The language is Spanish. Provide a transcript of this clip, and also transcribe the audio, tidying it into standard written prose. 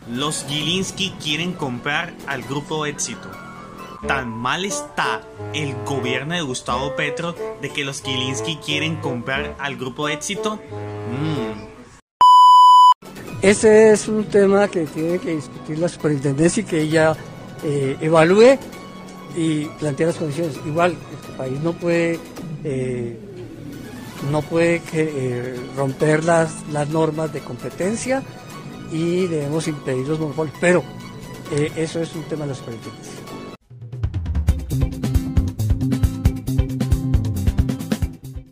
Los Gilinski quieren comprar al Grupo Éxito. Tan mal está el gobierno de Gustavo Petro de que los Gilinski quieren comprar al Grupo Éxito. Ese es un tema que tiene que discutir la superintendencia y que ella evalúe y plantee las condiciones. Igual, el país no puede romper las normas de competencia y debemos impedir los monopolios, pero eso es un tema de la superintendencia.